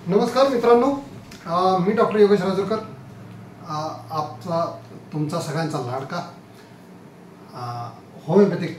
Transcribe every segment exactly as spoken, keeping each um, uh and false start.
नमस्कार मित्रांनो, मी डॉक्टर योगेश राजूरकर, आपचा तुमचा सगळ्यांचा लाडका होमिओपॅथिक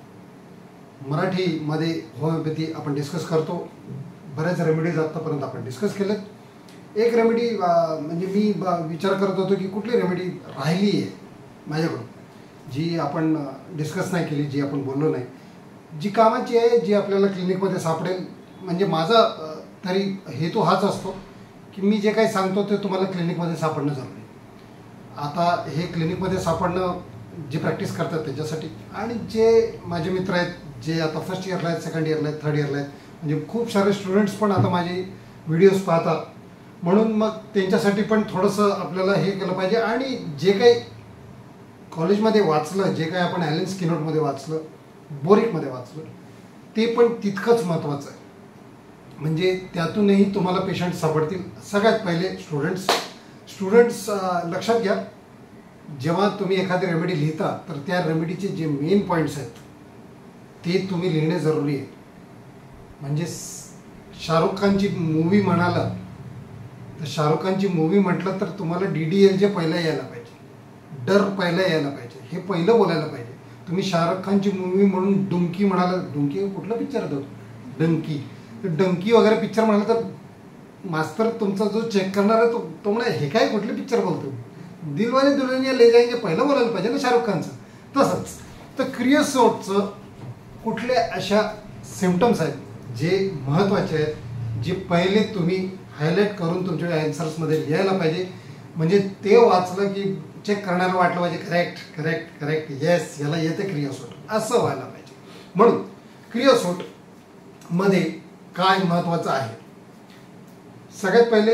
मराठीमध्ये होमिओपॅथी आपण डिस्कस करतो. बऱ्याच रेमेडीज आत्तापर्यंत आपण डिस्कस केलेत. एक रेमेडी म्हणजे मी विचार करत होतो की कुठली रेमेडी राहिली आहे माझ्याकडून जी आपण डिस्कस नाही केली, जी आपण बोललो नाही, जी कामाची आहे, जी आपल्याला क्लिनिकमध्ये सापडेल. म्हणजे माझा तरी हेतू हाच असतो की मी जे काही सांगतो ते तुम्हाला क्लिनिकमध्ये सापडणं जरुरी. आता हे क्लिनिकमध्ये सापडणं जे प्रॅक्टिस करतात त्याच्यासाठी, आणि जे माझे मित्र आहेत जे आता फर्स्ट इयरला आहेत, सेकंड इयरला आहेत, थर्ड इयरला आहेत, म्हणजे खूप सारे स्टुडंट्स पण आता माझे व्हिडिओज पाहतात, म्हणून मग त्यांच्यासाठी पण थोडंसं आपल्याला हे केलं पाहिजे. आणि जे काही कॉलेजमध्ये वाचलं, जे काही आपण ॲलन स्किनोटमध्ये वाचलं, बोरिकमध्ये वाचलं, ते पण तितकंच महत्त्वाचं आहे. म्हणजे त्यातूनही तुम्हाला पेशंट सापडतील. सगळ्यात पहिले स्टुडंट्स स्टुडंट्स लक्षात घ्या, जेव्हा तुम्ही एखादी रेमेडी लिहिता तर त्या रेमेडीचे जे मेन पॉईंट्स आहेत ते तुम्ही लिहिणे जरुरी आहे. म्हणजे शाहरुख खानची मूवी म्हणाला तर शाहरुख खानची मूवी म्हटलं तर तुम्हाला डी डी एल जे पहिलं यायला पाहिजे, डर पहिलं यायला पाहिजे, हे पहिलं बोलायला पाहिजे. तुम्ही शाहरुख खानची मूवी म्हणून डुंकी म्हणाला, डुंकी कुठला पिक्चर होतो, डंकी, डंकी वगैरे पिक्चर म्हणाला तर मास्तर तुमचा जो चेक करणार आहे तो तो म्हणा हे काय कुठले पिक्चर बोलतो, दिलवाले दुल्हनिया ले जाएंगे पहिलं बोलायला पाहिजे ना शाहरुख खानचं. तसंच तर क्रिओसोटचं कुठल्या अशा सिम्पटम्स आहेत जे महत्त्वाचे आहेत, जे पहिले तुम्ही हायलाईट करून तुमच्या ॲन्सर्समध्ये लिहायला पाहिजे. म्हणजे ते वाचलं की चेक करण्याला वाटलं पाहिजे करेक्ट करेक्ट करेक्ट येस याला येते क्रिओसोट, असं व्हायला पाहिजे. म्हणून क्रिओसोटमध्ये काय महत्त्वाचं आहे, सगळ्यात पहिले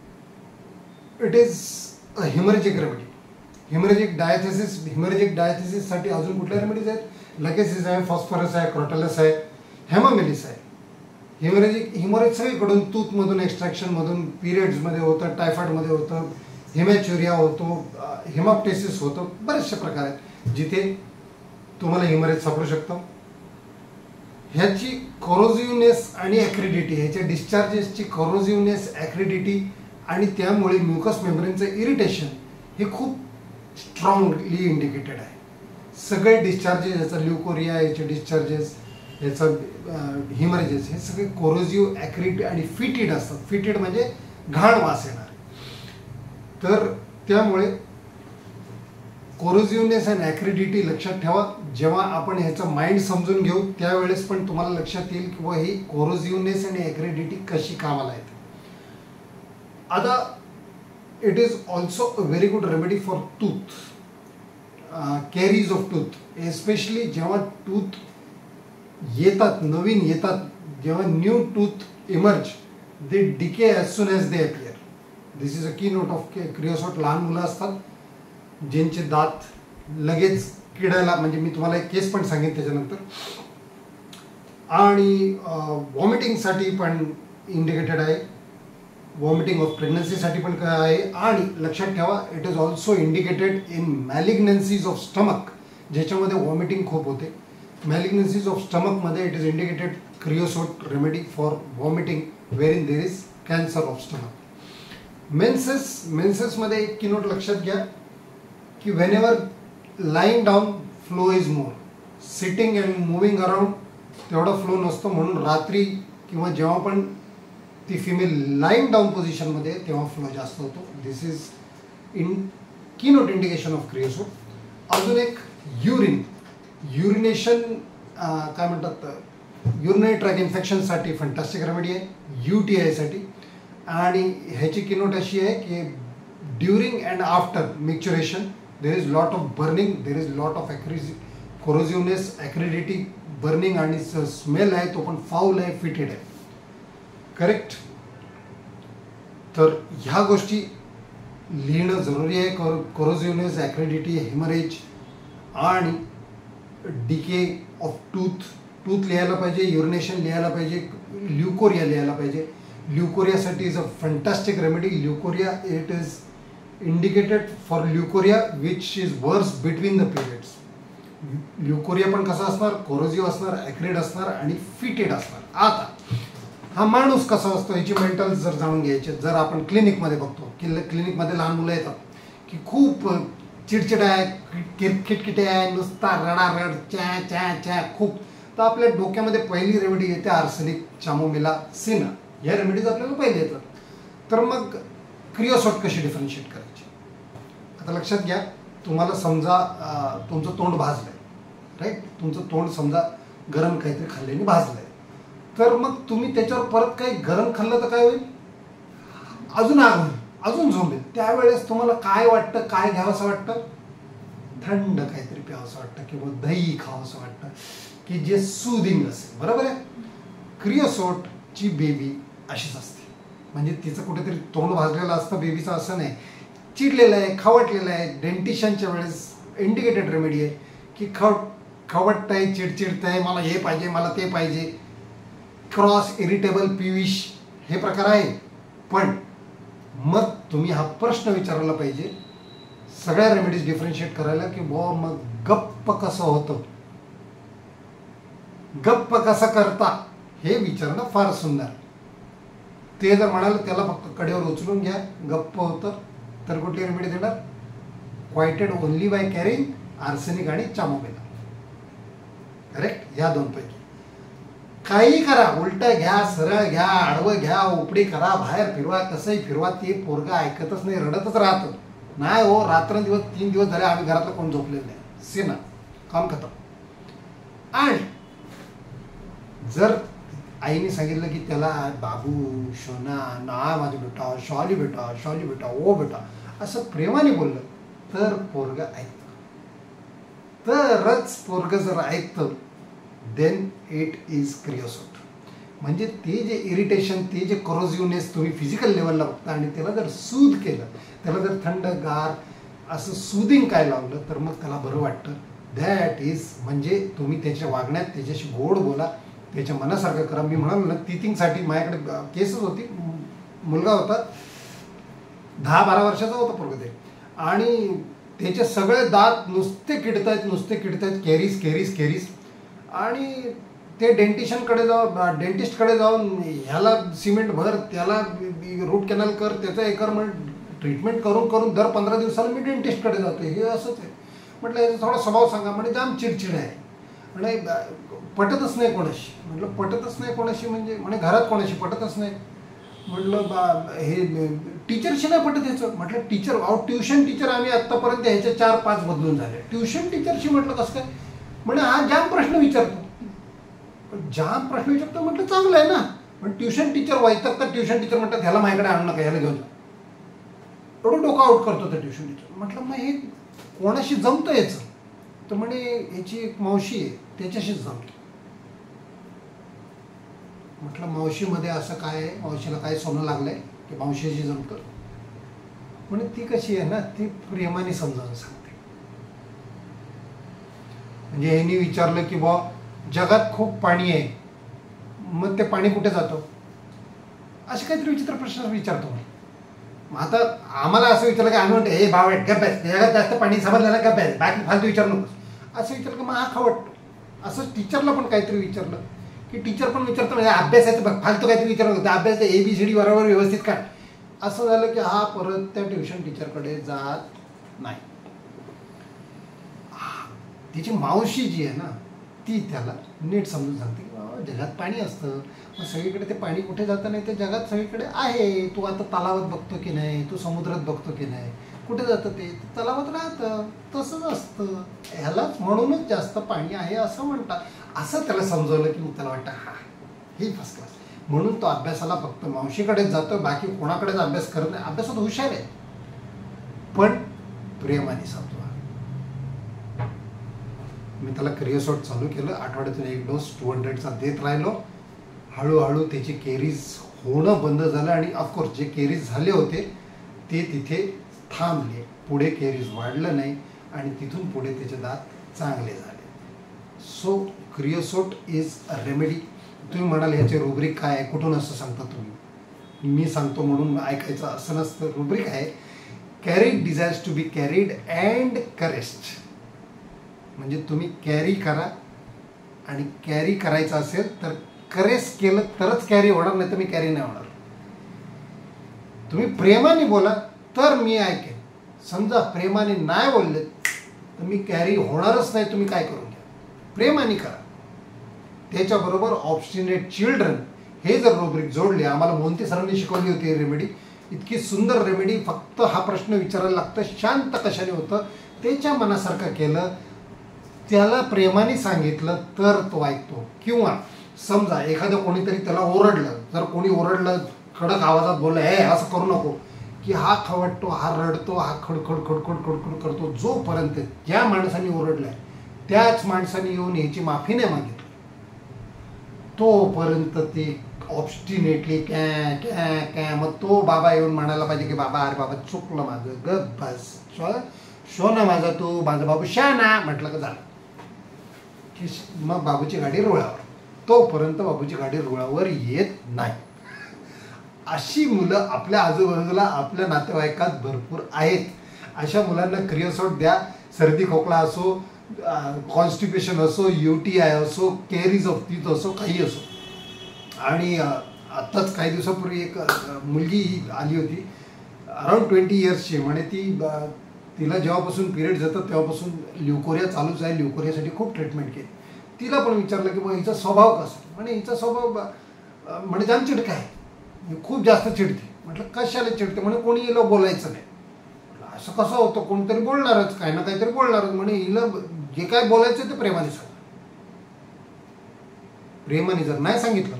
it is a haemorrhagic remedy. Haemorrhagic diathesis haemorrhagic डायथेसिससाठी अजून कुठल्या रेमेडीज आहेत, लकेसिस आहे, फॉस्फरस आहे, क्रोटॅलस आहे, हेमामिलिस आहे. हिमरेजिक हिमोरेज सगळीकडून टूथमधून, एक्स्ट्रॅक्शनमधून, पिरियड्समध्ये होतं, टायफॉईडमध्ये होतं, हेमॅच्युरिया होतो, हेमॉप्टेसिस होतं, बरेचसे प्रकार आहेत जिथे तुम्हाला हिमरेज सापडू शकतं. ह्याची कोरोजिव्हनेस आणि ॲक्रिडिटी, ह्याच्या डिस्चार्जेसची कोरोजिव्हनेस, ॲक्रिडिटी आणि त्यामुळे म्युकस मेम्ब्रेनचं इरिटेशन हे खूप स्ट्रॉंगली इंडिकेटेड आहे. सगळे डिस्चार्जेस, याचा ल्युकोरिया, याचे डिस्चार्जेस, याचं हिमरेजेस, हे सगळे कोरोजिव्ह, ॲक्रिड आणि फिटेड असतात. फिटेड म्हणजे घाण वास येणार. तर त्यामुळे कोरोजिव्हनेस आणि ॲक्रिडिटी लक्षात ठेवा. जेव्हा आपण ह्याचं माइंड समजून घेऊ त्यावेळेस पण तुम्हाला लक्षात येईल की व ही कोरोजिव्हनेस आणि ॲक्रिडिटी कशी कामाला येते. आता it is also a very good remedy for tooth, caries of tooth, especially जेव्हा टूथ येतात, नवीन येतात, जेव्हा new tooth emerge, they decay as soon as they appear. This is a key note of क्रिओसोट. लहान मुलं असतात ज्यांचे दात लगेच किडायला, म्हणजे मी तुम्हाला एक केस पण सांगेन त्याच्यानंतर. आणि वॉमिटिंगसाठी पण इंडिकेटेड आहे, वॉमिटिंग ऑफ प्रेग्नन्सीसाठी पण काय आहे. आणि लक्षात ठेवा it is also indicated in malignancies of stomach, ज्याच्यामध्ये वॉमिटिंग खूप होते. मॅलिग्नन्सीज ऑफ स्टमकमध्ये it is indicated creosote remedy for vomiting where in there is cancer of stomach. Menses मेन्सेसमध्ये एक की नोट लक्षात घ्या की whenever lying down flow is more, sitting and moving around तेवढा फ्लो नसतो. म्हणून रात्री किंवा जेव्हा पण ती फिमेल लाईंग डाऊन पोझिशनमध्ये तेव्हा फ्लो जास्त होतो. This is in key note indication of creosote. अजून एक युरिन, युरिनेशन काय म्हणतात, युरिनरी ट्रॅक इन्फेक्शनसाठी फंटास्टिक रेमेडी आहे, यू टी आयसाठी. आणि ह्याची कीनोट अशी आहे की during and after micturition there is lot of burning, there is lot of acrid corrosiveness, acridity, burning आणि स्मेल आहे तो पण फाऊल आहे, फिटेड आहे. करेक्ट. तर ह्या गोष्टी लिहिणं जरुरी आहे. कोरो कोरोजिव्हनेस, ॲक्रिडिटी, हेमरेज आणि डिके ऑफ टूथ टूथ लिहायला पाहिजे, युरिनेशन लिहायला पाहिजे, ल्युकोरिया लिहायला पाहिजे. ल्युकोरियासाठी is a fantastic remedy. Leucorrhoea it is indicated for leucorrhoea which is worse between the periods. Leucorrhoea पण कसा असणार, कोरोजिव्ह असणार, ॲक्रिड असणार आणि फिटेड असणार. आता हा माणूस कसा असतो याची मेंटल जर जाणून घ्यायचे, जर आपण क्लिनिकमध्ये बघतो की क्लिनिकमध्ये लहान मुलं येतात की खूप चिडचिड आहे, खिटखिटे आहे, नुसता रडारड, च्या च्या च्या खूप, तर आपल्या डोक्यामध्ये पहिली रेमेडी येते आर्सेनिक, चामोमिला, सिना. या रेमेडीज आपल्याला पहिले येतात. तर मग क्रिओसोट कशी डिफरन्शिएट करायची? आता लक्षात घ्या, तुम्हाला समजा तुमचं तोंड भाजलं आहे, राईट, तुमचं तोंड समजा गरम काहीतरी खाल्ल्याने भाजलं आहे, तर मग तुम्ही त्याच्यावर परत काही गरम खाल्लं तर काय होईल? अजून आग होईल, अजून झोंबेल. त्यावेळेस तुम्हाला काय वाटतं, काय घ्यावंसं वाटतं? थंड काहीतरी प्यावंसं वाटतं किंवा दही खावंसं वाटतं की जे सुदिंग असेल. बरोबर आहे. क्रिओसोटची बेबी अशीच असते, म्हणजे तिचं कुठेतरी तोंड भाजलेलं असतं बेबीचं, असं नाही. चिडलेलं आहे, खवटलेलं आहे, डेंटिशनच्या वेळेस इंडिकेटेड रेमेडी आहे की खव खवटत आहे, चिडचिडत आहे, मला हे पाहिजे, मला ते पाहिजे, क्रॉस इरिटेबल पिविश हे प्रकार आहे. पण मग तुम्ही हा प्रश्न विचारायला पाहिजे सगळ्या रेमेडीज डिफरन्शिएट करायला की बुवा मग गप्प कसं होतं, गप्प कसं करता हे विचारणं फार सुंदर. ते जर म्हणाल त्याला फक्त कडेवर उचलून घ्या गप्प होतं, तर कुठली रेमेडी देणार? Quieted only by carrying arsenic आणि चामोमिला. करेक्ट. या दोन पैकी काही करा, उलटं घ्या, सरळ घ्या, आडवं घ्या, उपडी करा, बाहेर फिरवा, कसंही फिरवा, ते पोरगा ऐकतच नाही, रडतच राहतं. नाही हो, रात्रंदिवस तीन दिवस झाले आम्ही घरातलं कोण झोपलेलं नाही, सिना, काम खतम. आणि जर आईने सांगितलं की त्याला बाबू, शोना, ना माझी बेटा, शॉली बेटा, शॉली बेटा, ओ बेटा, असं प्रेमाने बोललं तर पोरगं ऐकतं. तरच पोरगं जर ऐकतं देन इट इज क्रिओसोट. म्हणजे ते जे इरिटेशन, ते जे करोजिव्हनेस तुम्ही फिजिकल लेवलला बघता आणि त्याला जर सूद केलं, त्याला जर थंडगार असं सूदिंग काय लावलं तर मग त्याला बरं वाटतं. दॅट इज म्हणजे तुम्ही त्याच्या वागण्यात त्याच्याशी गोड बोला, त्याच्या मनासारखं करा. मी म्हणालो ना, टीथिंगसाठी माझ्याकडे केसच होती. मुलगा होता, दहा बारा वर्षाचा होता पोरगं ते, आणि त्याचे सगळे दात नुसते किडतायत, नुसते किडतायत, कॅरीज कॅरीज कॅरीज. आणि ते डेंटिशनकडे जाऊन डेंटिस्टकडे जाऊन ह्याला सिमेंट भर, त्याला रूट कॅनल कर, त्याचं एकर म्हण ट्रीटमेंट करून करून दर पंधरा दिवसाला मी डेंटिस्टकडे जातो. हे असंच आहे. म्हटलं याचा थोडा स्वभाव सांगा. म्हणजे जाम चिडचिड आहे, म्हणजे पटतच नाही कोणाशी. म्हटलं पटतच नाही कोणाशी म्हणजे म्हणे घरात कोणाशी पटतच नाही. म्हटलं बा हे टीचरशी नाही पटत ह्याचं. म्हटलं टीचर, अहो ट्युशन टीचर आम्ही आत्तापर्यंत ह्याच्या चार पाच बदलून झाले, ट्युशन टीचरशी म्हटलं कसं काय? म्हणजे हा जाम प्रश्न विचारतो, जाम प्रश्न विचारतो. म्हटलं चांगलं आहे ना, पण ट्युशन टीचर व्हायचं तर ट्युशन टीचर म्हणतात ह्याला माझ्याकडे आणू नका, ह्याला घेऊन जा, एवढं डोकं आउट करतो त्या ट्युशन टीचर. म्हटलं मग हे कोणाशी जमतं याचं? तर म्हणे याची एक मावशी आहे त्याच्याशीच जमतं. म्हटलं मावशीमध्ये असं काय आहे, मावशीला काय सोनं लागलंय की मावशीशी जमतं? म्हणे ती कशी आहे ना, ती प्रेमाने समजावून सांगते. म्हणजे यांनी विचारलं की बा जगात खूप पाणी आहे, मग ते पाणी कुठे जातं, असे काहीतरी विचित्र प्रश्न विचारतो. मग आता आम्हाला असं विचारलं की आम्ही म्हणतो हे भाव आहे गप्प आहे, जगात जास्त पाणी समजलं ना गप्प आहे, बाकी फालतू विचारू नकोस, असं विचारलं की मग हा खवटतो. असं टीचरला पण काहीतरी विचारलं की टीचर पण विचारतो म्हणजे अभ्यास आहे तर फालतू काहीतरी विचारलं होतं, अभ्यास ए बी सी डी बरोबर व्यवस्थित काढ. असं झालं की हा परत त्या ट्युशन टीचरकडे जात नाही. तिची मावशी जी आहे ना ती त्याला नीट समजून सांगते की बाबा जगात पाणी असतं, मग सगळीकडे ते पाणी कुठे जातं नाही, ते जगात सगळीकडे आहे. तू आता तलावात बघतो की नाही, तू समुद्रात बघतो की नाही, कुठे जातं ते तलावात राहतं, तसंच असतं, ह्यालाच म्हणूनच जास्त पाणी आहे असं म्हणतात. असं त्याला समजवलं की मग त्याला वाटतं हा हे फर्स्ट क्लास. म्हणून तो अभ्यासाला फक्त मावशीकडेच जातो, बाकी कोणाकडेच अभ्यास करत नाही. अभ्यासात हुशार आहे पण प्रेमाने समजवा. मी त्याला क्रिओसोट चालू केलं, आठवड्यातून एक डोस टू हंड्रेडचा देत राहिलो. हळूहळू त्याची केरीज होणं बंद झालं आणि ऑफकोर्स जे केरीज झाले होते ते तिथे थांबले, पुढे केरीज वाढलं नाही आणि तिथून पुढे त्याचे दात चांगले झाले. So creosote is a remedy. तुम्ही म्हणाल ह्याचे रुब्रिक काय आहे, कुठून असं सांगता तुम्ही, मी सांगतो म्हणून ऐकायचं असं नसतं. रुब्रिक आहे carried desires to be carried and caressed. म्हणजे तुम्ही कॅरी करा आणि कॅरी करायचं असेल तर करेस केलं तरच कॅरी होणार, नाही तर मी कॅरी नाही होणार. तुम्ही प्रेमाने बोला तर मी ऐकेन. समजा प्रेमाने नाही बोलले तर मी कॅरी होणारच नाही. तुम्ही काय करून घ्या, प्रेमाने करा. त्याच्याबरोबर ऑब्स्टिनेट चिल्ड्रन हे जर रुब्रिक जोडले, आम्हाला मोंती सरांनी शिकवली होती रेमेडी, इतकी सुंदर रेमेडी. फक्त हा प्रश्न विचारायला लागतं शांत कशाने होतं, त्याच्या मनासारखं केलं, त्याला प्रेमाने सांगितलं तर तो ऐकतो. किंवा समजा एखादं कोणीतरी त्याला ओरडलं, जर कोणी ओरडलं कडक आवाजात बोललं हे असं करू नको, की हा खवटतो, हा रडतो, हा खडखड खडखड खडखड करतो. जोपर्यंत ज्या माणसाने ओरडलाय त्याच माणसाने येऊन याची माफी नाही मागितली तोपर्यंत ते ऑब्स्टिनेटली कॅ कॅ कॅ. मग तो बाबा येऊन म्हणायला पाहिजे की बाबा अरे बाबा चुकलं माझं, ग बस शो ना माझा, तू माझा बाबू शाना म्हटलं का झालं की मग बाबूची गाडी रुळावर. तोपर्यंत बाबूची गाडी रुळावर येत नाही. अशी मुलं आपल्या आजूबाजूला आपल्या नातेवाईकात भरपूर आहेत. अशा मुलांना क्रिओसोट द्या. सर्दी खोकला असो, कॉन्स्टिपेशन असो, यू टी आय असो, कॅरीज ऑफ टीथ असो, काही असो. आणि आत्ताच काही दिवसापूर्वी एक मुलगी आली होती अराउंड ट्वेंटी इयर्सची. म्हणे ती तिला जेव्हापासून पिरियड्स येतात तेव्हापासून ल्युकोरिया चालूच आहे, ल्युकोरियासाठी खूप ट्रीटमेंट केली. तिला पण विचारलं की मग हिचा स्वभाव कसा. म्हणे हिचा स्वभाव म्हणजे जाम चिडका आहे, खूप जास्त चिडते. म्हटलं कशाला चिडते. म्हणे कोणी हिला बोलायचं नाही. असं कसं होतं, कोणतरी बोलणारच, काही ना काहीतरी बोलणारच. म्हणे हिला जे काय बोलायचं ते प्रेमाने सांग. प्रेमाने जर नाही सांगितलं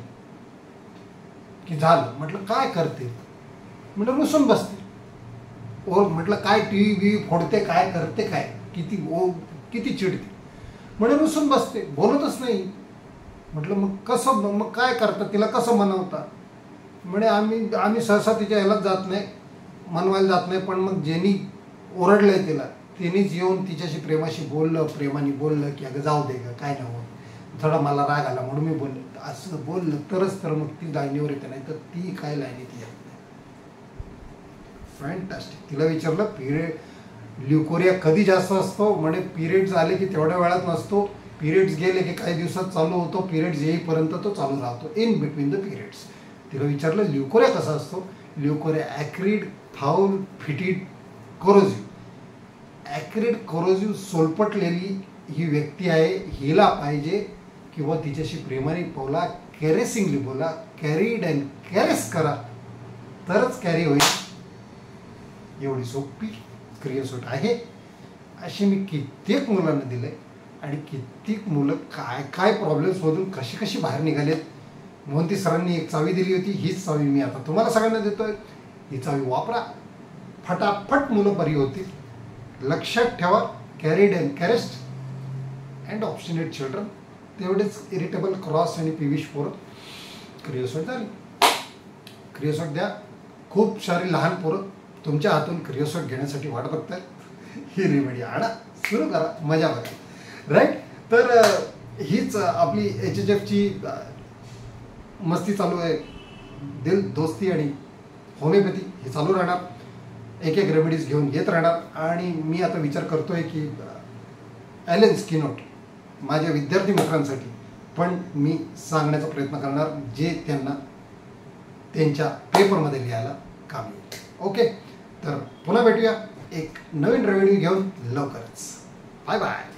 की झालं. म्हटलं काय करते. म्हटलं रुसून बसते. ओ म्हटलं काय टी व्ही फोडते, काय करते, काय किती ओ किती चिडते. म्हणे रुसून बसते, बोलतच नाही. म्हटलं मग कसं, मग काय करता, तिला कसं मनवता. म्हणे आम्ही आम्ही सहसा तिच्या ह्यालाच जात नाही, मनवायला जात नाही. पण मग ज्यांनी ओरडलंय तिला त्यांनीच येऊन तिच्याशी प्रेमाशी बोललं, प्रेमाने बोललं की अगं जाऊ दे का, काय नाही होत, थोडा मला राग आला म्हणून मी बोलले. असं बोललं तरच तर मग ती लाईनीवर येते, नाही तर ती काय लाईनी ती येत नाही. फॅन्टास्टिक. तिला विचारलं पिरियड ल्युकोरिया कधी जास्त असतो. म्हणे पिरियड्स आले की तेवढ्या वेळात नसतो, पिरियड्स गेले की काही दिवसात चालू होतो, पिरियड्स येईपर्यंत तो चालू राहतो, इन बिटवीन द पिरियड्स. तिला विचारलं ल्युकोरिया कसा असतो. ल्युकोरिया ॲक्रिड, फाऊल, फिटिड, कोरोजिव्ह. ॲक्रिड, कोरोजिव्ह सोलपटलेली ही व्यक्ती आहे. हिला पाहिजे किंवा तिच्याशी प्रेमाने बोला, कॅरेसिंगली बोला, कॅरीड अँड कॅरेस करा तरच कॅरी होईल. एवढी सोपी क्रिओसोट आहे. अशी मी कित्येक मुलांना दिले आणि कित्येक मुलं काय काय प्रॉब्लेम्समधून कशी कशी बाहेर निघालेत. मोहंती सरांनी एक चावी दिली होती, हीच चावी मी आता तुम्हाला सगळ्यांना देतोय. ही चावी वापरा, फटाफट मुलं बरी होतील. लक्षात ठेवा, carried and caressed and obstinate children. तेवढेच इरिटेबल, क्रॉस आणि पिविश पोरं. क्रिओसोट झाली. क्रिओसोट द्या. खूप सारी लहान पोरं तुमच्या हातून क्रिओसोट घेण्यासाठी वाट बघतात. ही रेमेडी आणा, सुरू करा, मजा बघा. राईट. तर हीच आपली एच एच एफची मस्ती चालू आहे. दिल दोस्ती आणि होमिओपॅथी हे चालू राहणार. एक एक रेमेडीज घेऊन येत राहणार. आणि मी आता विचार करतोय की ॲलन स्किनोट माझ्या विद्यार्थी मित्रांसाठी पण मी सांगण्याचा प्रयत्न करणार, जे त्यांना त्यांच्या पेपरमध्ये लिहायला काम येईल. ओके. तर पुन्हा भेटूया एक नवीन रेमेडी घेऊन लवकरच. Bye bye.